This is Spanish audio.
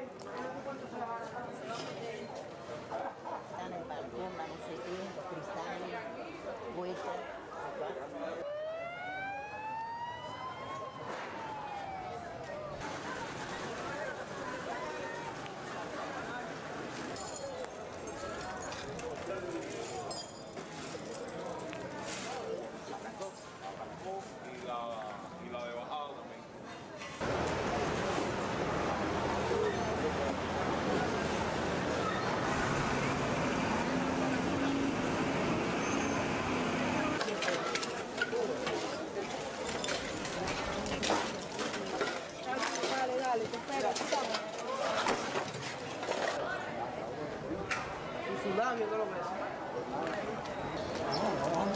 Están el balcón, la no sé qué, los cristales, puertas. Y la de bajada también. Dale, te espero, estamos. Y tsunami, ¿no lo ves?